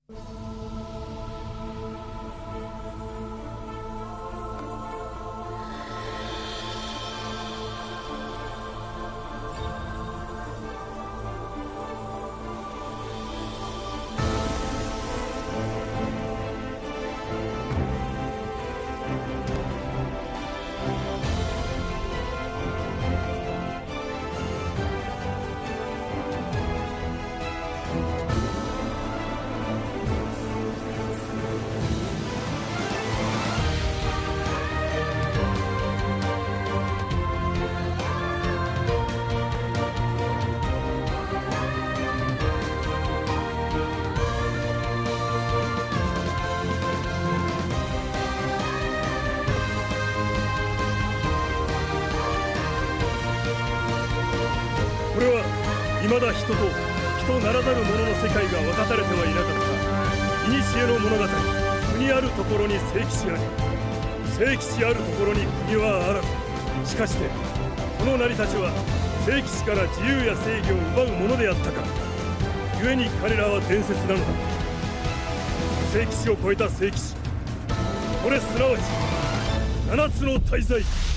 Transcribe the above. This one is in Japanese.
これは未だ人と人ならざる者の世界が分かたれてはいなかった古の物語。国あるところに聖騎士あり、聖騎士あるところに国はあらず。しかしてこの成たちは聖騎士から自由や正義を奪うものであったか。故に彼らは伝説なのだ。聖騎士を超えた聖騎士、これすなわち七つの大罪。